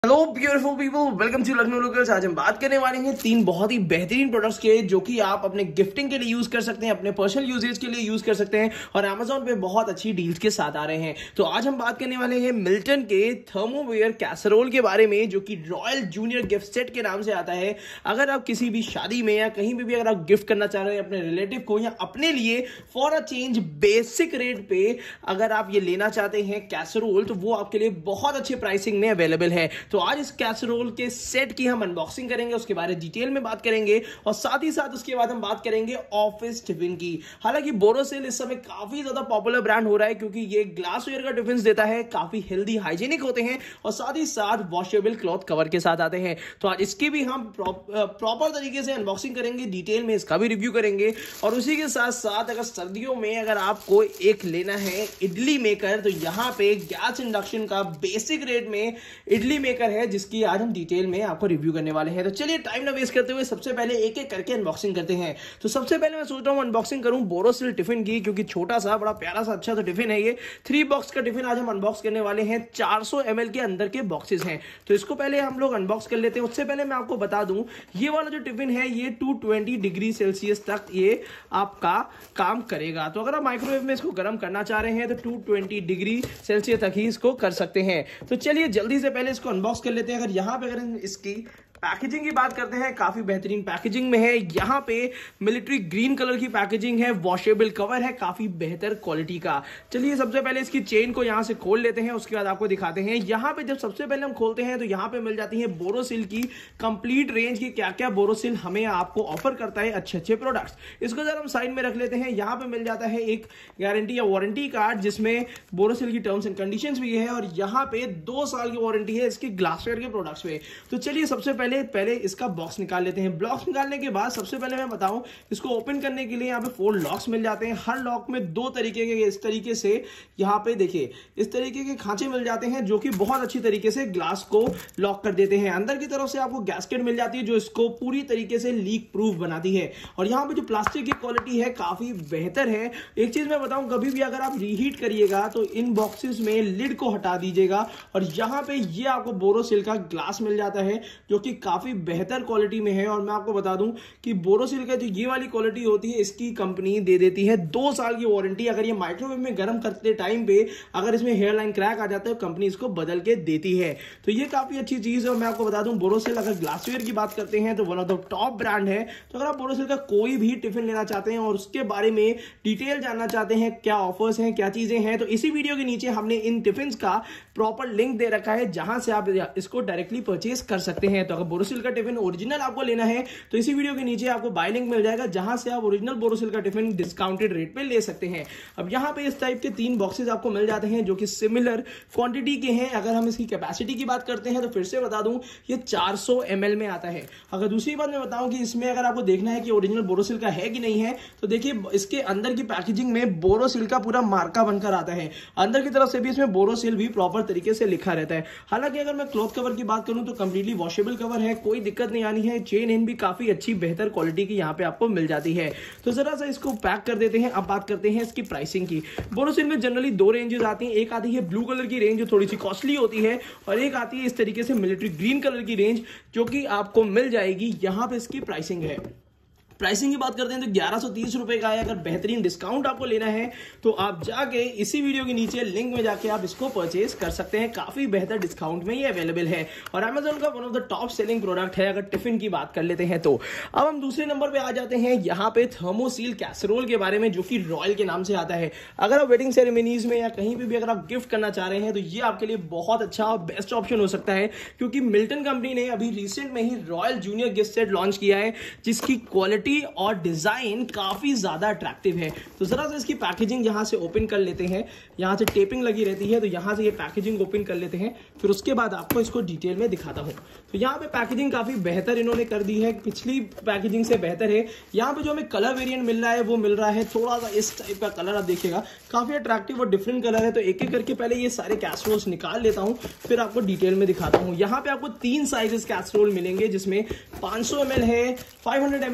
Hello beautiful people, welcome to Lucknow locals. आज हम बात करने वाले हैं तीन बहुत ही बेहतरीन प्रोडक्ट्स के जो कि आप अपने गिफ्टिंग के लिए यूज कर सकते हैं, अपने पर्सनल यूजेज के लिए यूज कर सकते हैं और Amazon पे बहुत अच्छी डील्स के साथ आ रहे हैं। तो आज हम बात करने वाले हैं मिल्टन के थर्मोवेयर कैसरोल के बारे में, जो कि रॉयल जूनियर गिफ्ट सेट के नाम से आता है। अगर आप किसी भी शादी में या कहीं भी अगर आप गिफ्ट करना चाह रहे हैं अपने रिलेटिव को या अपने लिए for a change basic rate पे अगर आप ये लेना चाहते हैं कैसरोल, तो वो आपके लिए बहुत अच्छे प्राइसिंग में अवेलेबल है। तो आज इस कैसरोल के सेट की हम अनबॉक्सिंग करेंगे, उसके बारे में डिटेल में बात करेंगे और साथ ही साथ उसके बाद हम बात करेंगे ऑफिस टिफिन की। हालांकि बोरोसिल इस समय काफी ज्यादा पॉपुलर ब्रांड हो रहा है क्योंकि ये ग्लासवेयर का टिफिन देता है, काफी हेल्दी हाइजीनिक होते हैं और साथ ही साथ वॉशेबल क्लॉथ कवर के साथ आते हैं। तो आज इसकी भी हम प्रॉपर तरीके से अनबॉक्सिंग करेंगे, डिटेल में इसका भी रिव्यू करेंगे और उसी के साथ साथ अगर सर्दियों में अगर आपको एक लेना है इडली मेकर, तो यहाँ पे गैस इंडक्शन का बेसिक रेट में इडली मेकर है जिसकी आज हम डिटेल में आपको रिव्यू करने वाले हैं। तो चलिए टाइम ना वेस्ट करते हुए सबसे पहले एक एक करके अनबॉक्सिंग करते हैं। तो सबसे पहले मैं सोच रहा हूं अनबॉक्सिंग करूं बोरोसिल टिफिन की, क्योंकि छोटा सा बड़ा प्यारा सा अच्छा सा टिफिन है ये। 3 बॉक्स का टिफिन आज हम अनबॉक्स करने वाले हैं। 400 ml के अंदर के बॉक्सेस हैं, तो इसको पहले हम लोग अनबॉक्स कर लेते हैं। उससे पहले मैं आपको बता दूं ये वाला जो टिफिन है ये 220 डिग्री सेल्सियस तक ये आपका काम करेगा। तो अगर आप माइक्रोवेव में इसको गर्म करना चाह रहे हैं तो 220 डिग्री सेल्सियस तक ही इसको कर सकते हैं। तो चलिए जल्दी से पहले इसको अनबॉक्स कर लेते हैं। अगर यहाँ पे अगर इसकी पैकेजिंग की बात करते हैं, काफी बेहतरीन पैकेजिंग में है। यहाँ पे मिलिट्री ग्रीन कलर की पैकेजिंग है, वॉशेबल कवर है, काफी बेहतर क्वालिटी का। चलिए सबसे पहले इसकी चेन को यहाँ से खोल लेते हैं, उसके बाद आपको दिखाते हैं। यहाँ पे जब सबसे पहले हम खोलते हैं तो यहाँ पे मिल जाती है बोरोसिल की कंप्लीट रेंज की क्या क्या बोरोसिल हमें आपको ऑफर करता है अच्छे अच्छे प्रोडक्ट्स। इसको जब हम साइड में रख लेते हैं, यहाँ पे मिल जाता है एक गारंटी या वारंटी कार्ड जिसमें बोरोसिल की टर्म्स एंड कंडीशंस भी है और यहाँ पे 2 साल की वारंटी है इसके ग्लासवेयर के प्रोडक्ट्स पे। तो चलिए सबसे पहले इसका बॉक्स निकाल लेते हैं। बॉक्स निकालने के बाद सबसे पहले मैं बताऊं, इसको ओपन करने के लिए यहाँ पे 4 लॉक्स मिल जाते हैं। हर लॉक में 2 तरीके के इस तरीके से यहाँ पे देखिए इस तरीके के खांचे मिल जाते हैं जो कि बहुत अच्छी तरीके से ग्लास को लॉक कर देते हैं। अंदर की तरफ से आपको गैस्केट मिल जाती है जो इसको पूरी तरीके से लीक प्रूफ बनाती है और यहाँ पे जो प्लास्टिक की क्वालिटी है काफी बेहतर है। एक चीज मैं बताऊं, कभी भी अगर आप रीहीट करिएगा तो इन बॉक्सेस में लिड को हटा दीजिएगा और यहाँ पे ये आपको बोरोसिल का ग्लास मिल जाता है जो कि काफी बेहतर क्वालिटी में है। और मैं आपको बता दूं कि बोरोसिल का जो ये वाली क्वालिटी होती है इसकी कंपनी दे देती है 2 साल की वारंटी। अगर ये माइक्रोवेव में गर्म करते टाइम पे अगर इसमें हेयर लाइन क्रैक आ जाता है तो कंपनी इसको बदल के देती है। तो ये काफी अच्छी चीज है। और मैं आपको बता दूं बोरोसिल अगर ग्लासवेयर की बात करते हैं तो one of the top brand है। तो अगर आप बोरोसिल का कोई भी टिफिन लेना चाहते हैं और उसके बारे में डिटेल जानना चाहते हैं, क्या ऑफर्स हैं, क्या चीजें हैं, तो इसी वीडियो के नीचे हमने इन टिफिन का प्रॉपर लिंक दे रखा है जहां से आप इसको डायरेक्टली परचेज कर सकते हैं। तो अगर बोरोसिल का टिफिन ओरिजिनल आपको लेना है तो इसी वीडियो के नीचे आपको बाय लिंक मिल जाएगा जहां से आप ओरिजिनल बोरोसिल का टिफिन डिस्काउंटेड रेट पे ले सकते हैं। अब यहां पे इस टाइप के 3 बॉक्सेस आपको मिल जाते हैं जो कि सिमिलर क्वांटिटी के हैं। अगर हम इसकी कैपेसिटी की बात करते हैं तो फिर से बता दूं ये 400 ml में आता है। अगर दूसरी बात मैं बताऊं कि इसमें अगर आपको देखना है कि ओरिजिनल बोरोसिल का है कि नहीं है, तो देखिए इसके अंदर की पैकेजिंग में बोरोसिल का पूरा मार्का बनकर आता है। अंदर की तरफ से भी इसमें बोरोसिल भी प्रॉपर तरीके से लिखा रहता है। हालांकि अगर मैं क्लॉथ कवर की बात करूं तो कंप्लीटली वॉशेबल कवर है, कोई दिक्कत नहीं आनी है। चेन इन भी काफी अच्छी बेहतर क्वालिटी की यहाँ पे आपको मिल जाती है। तो जरा सा इसको पैक कर देते हैं। अब बात करते हैं इसकी प्राइसिंग की। बोरोसिल में जनरली 2 रेंजेस आती हैं। एक आती है ब्लू कलर की रेंज जो थोड़ी सी कॉस्टली होती है और एक आती है इस तरीके से मिलिट्री ग्रीन कलर की रेंज जो कि आपको मिल जाएगी। यहाँ पे इसकी प्राइसिंग है। प्राइसिंग की बात करते हैं तो 1130 रुपए का है। अगर बेहतरीन डिस्काउंट आपको लेना है तो आप जाके इसी वीडियो के नीचे लिंक में जाके आप इसको परचेज कर सकते हैं। काफी बेहतर डिस्काउंट में ये अवेलेबल है और Amazon का one of the top selling product है अगर टिफिन की बात कर लेते हैं तो। अब हम दूसरे नंबर पे आ जाते हैं यहाँ पे थर्मोसील कैसरोल के बारे में जो कि रॉयल के नाम से आता है। अगर आप वेडिंग सेरेमनीज में या कहीं पे भी अगर आप गिफ्ट करना चाह रहे हैं तो ये आपके लिए बहुत अच्छा और बेस्ट ऑप्शन हो सकता है, क्योंकि मिल्टन कंपनी ने अभी रिसेंट में ही royal junior gift set launch किया है जिसकी क्वालिटी और डिजाइन काफी ज्यादा अट्रैक्टिव है। तो जरा से इसकी पैकेजिंग यहां से ओपन कर लेते हैं। यहां से टेपिंग लगी रहती है तो यहां से ये पैकेजिंग ओपन कर लेते हैं, फिर उसके बाद आपको इसको डिटेल में दिखाता हूं। तो यहां पे पैकेजिंग काफी बेहतर इन्होंने कर दी है, पिछली पैकेजिंग से बेहतर है। यहां पे जो हमें कलर वेरिएंट मिल रहा है वो मिल रहा है थोड़ा सा इस टाइप का कलर। आप देखिएगा काफी अट्रैक्टिव और डिफरेंट कलर है। तो एक एक करके पहले ये सारे कैसरोल्स निकाल लेता हूं, फिर आपको डिटेल में दिखाता हूं। यहाँ पे आपको 3 साइजेस कैसरोल मिलेंगे जिसमें 500 ml है, 500 ml है,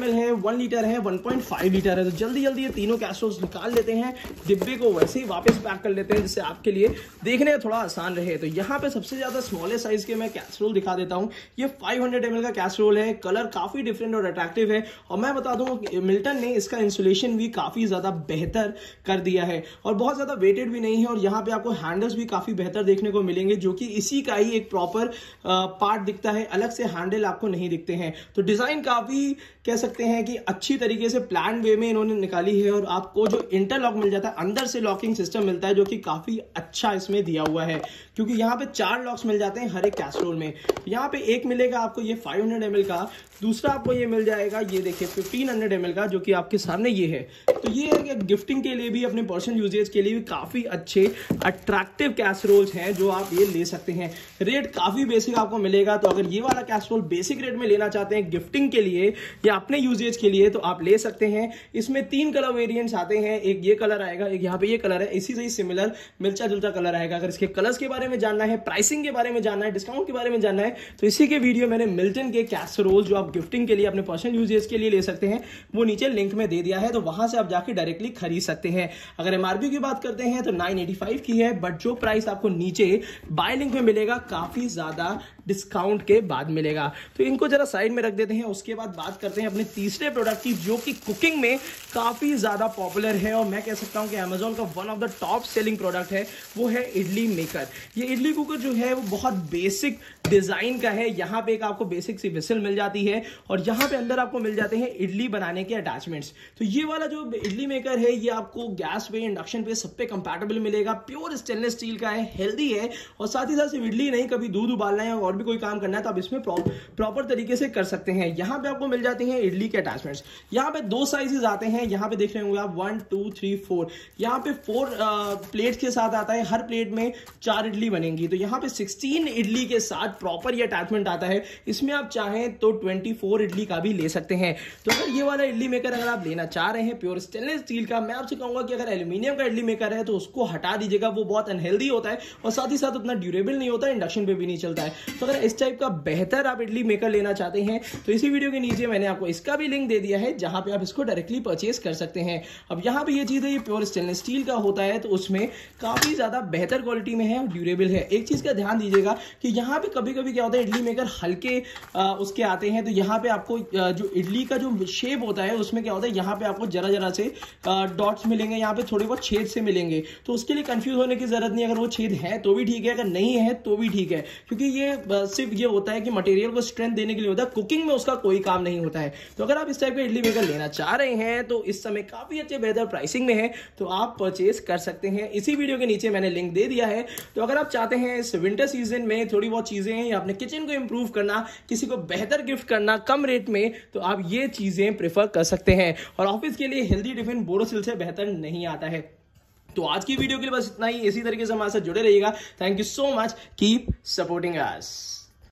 1 लीटर है, 1.5 लीटर है। तो जल्दी जल्दी ये तीनों कैसरोल्स निकाल लेते हैं, डिब्बे को वैसे ही वापस पैक कर लेते हैं जिससे आपके लिए देखने में थोड़ा आसान रहे। तो यहाँ पे सबसे ज्यादा स्मॉलेस्ट साइज के मैं कैसरोल दिखा देता हूँ। ये 500 ml का कैसरोल है, कलर काफी डिफरेंट और अट्रैक्टिव है। और मैं बता दूं मिल्टन ने इसका इंसुलेशन भी काफी ज्यादा बेहतर कर दिया है और बहुत ज्यादा वेटेड भी नहीं है। और यहाँ पे आपको हैंडल्स भी काफी बेहतर देखने को मिलेंगे, जो कि इसी का ही एक प्रॉपर पार्ट दिखता है, अलग से हैंडल आपको नहीं दिखते हैं। तो डिजाइन काफी कह सकते हैं कि अच्छी तरीके से प्लान वे में इन्होंने निकाली है। और आपको जो इंटरलॉक मिल जाता है, अंदर से लॉकिंग सिस्टम मिलता है, जो कि काफी अच्छा इसमें दिया हुआ है, क्योंकि यहाँ पे 4 लॉक्स मिल जाते हैं हर एक कैसरोल में। यहाँ पे एक मिलेगा आपको ये 500 ml का, दूसरा आपको ये मिल जाएगा ये देखिए 1500 ml का, जो कि आपके सामने ये है। तो ये है कि गिफ्टिंग के लिए भी, अपने पर्सनल यूजेज के लिए भी काफी अच्छे अट्रैक्टिव कैसरोल्स हैं जो आप ये ले सकते हैं। रेट काफी बेसिक आपको मिलेगा। तो अगर ये वाला कैसरोल बेसिक रेट में लेना चाहते हैं गिफ्टिंग के लिए या अपने यूजेज के लिए, तो आप ले सकते हैं। इसमें 3 कलर वेरिएंट्स आते हैं, एक ये कलर आएगा, एक यहाँ पे ये कलर है, इसी से ही सिमिलर मिलता जुलता कलर आएगा। अगर इसके कलर्स के बारे में जानना है, प्राइसिंग के बारे में जानना है, डिस्काउंट के बारे में जानना है, तो इसी के वीडियो मैंने मिल्टन के कैसरोल जो आप गिफ्टिंग के लिए, अपने पर्सनल यूजेज के लिए ले सकते हैं, वो नीचे लिंक में दे दिया है। तो वहां से आप जाके डायरेक्टली खरीद सकते हैं। अगर एमआरपी की बात करते हैं तो 985 की है, बट जो प्राइस आपको नीचे बाय लिंक में मिलेगा काफी ज्यादा डिस्काउंट के बाद मिलेगा। तो इनको जरा साइड में रख देते हैं। उसके बाद बात करते हैं अपने तीसरे प्रोडक्ट की, जो कि कुकिंग में काफी ज्यादा पॉपुलर है और मैं कह सकता हूं कि अमेजोन का one of the top selling product है, वो है इडली मेकर। ये इडली कुकर जो है वो बहुत बेसिक डिजाइन का है। यहाँ पे एक आपको बेसिक सी विसल मिल जाती है और यहाँ पे अंदर आपको मिल जाते हैं इडली बनाने के अटैचमेंट्स। तो ये वाला जो इडली मेकर है, ये आपको गैस पे, इंडक्शन पे, सब पे कंपैटिबल मिलेगा। प्योर स्टेनलेस स्टील का है, हेल्दी है और साथ ही साथ सिर्फ इडली नहीं, कभी दूध उबालना है और भी कोई काम करना है तो आप इसमें प्रॉपर तरीके से कर सकते हैं। यहाँ पे आपको मिल जाते हैं इडली के अटैचमेंट्स। यहाँ पे 2 साइजेस आते हैं, यहाँ पे देख रहे होंगे आप 1 2 3 4। यहाँ पे 4 प्लेट्स के साथ आता है, हर प्लेट में 4 इडली बनेंगी। तो यहाँ पे 16 इडली के साथ प्रॉपर ये अटैचमेंट आता है। इसमें आप चाहें तो 24 इडली का भी ले सकते हैं। तो अगर ये वाला इडली मेकर अगर आप लेना चाह रहे हैं प्योर स्टेनलेस स्टील का, मैं आपसे कहूंगा कि अगर एल्यूमिनियम का इडली मेकर है तो उसको हटा दीजिएगा, वो बहुत अनहेल्दी होता है और साथ ही साथ उतना ड्यूरेबल नहीं होता, इंडक्शन पे भी नहीं चलता है। तो अगर इस टाइप का बेहतर आप इडली मेकर लेना चाहते हैं तो इसी वीडियो के नीचे मैंने आपको इसका भी लिंक दे दिया है, जहां पे आप इसको डायरेक्टली परचेज कर सकते हैं। अब यहाँ पे ये चीज है, ये प्योर स्टेनलेस स्टील का होता है तो उसमें काफी ज्यादा बेहतर क्वालिटी में है और ड्यूरेबल है। एक चीज का ध्यान दीजिएगा कि यहाँ पे कभी कभी क्या होता है, इडली मेकर हल्के उसके आते हैं, तो यहाँ पे आपको जो इडली का जो शेप होता है उसमें क्या होता है, यहाँ पे आपको जरा जरा से डॉट्स मिलेंगे, यहाँ पे थोड़े बहुत छेद से मिलेंगे। तो उसके लिए कंफ्यूज होने की जरूरत नहीं, अगर वो छेद है तो भी ठीक है, अगर नहीं है तो भी ठीक है, क्योंकि ये सिर्फ ये होता है कि मटेरियल को स्ट्रेंथ देने के लिए होता है, कुकिंग में उसका कोई काम नहीं होता है। तो अगर आप इस टाइप का इडली मेकर लेना चाह रहे हैं तो इस समय काफी अच्छे बेहतर प्राइसिंग में है, तो आप परचेज कर सकते हैं। इसी वीडियो के नीचे मैंने लिंक दे दिया है। तो अगर आप चाहते हैं इस विंटर सीजन में थोड़ी बहुत चीजें या अपने किचन को इंप्रूव करना, किसी को बेहतर गिफ्ट करना कम रेट में, तो आप ये चीजें प्रेफर कर सकते हैं। और ऑफिस के लिए हेल्दी टिफिन बोरोसिल से बेहतर नहीं आता है। तो आज की वीडियो के लिए बस इतना ही। इसी तरीके से हमारे साथ जुड़े रहिएगा। Thank you so much, keep supporting us.